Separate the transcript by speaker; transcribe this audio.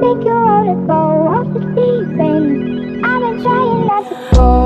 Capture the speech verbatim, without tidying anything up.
Speaker 1: take you out and go off the deep end. I've been trying not to go.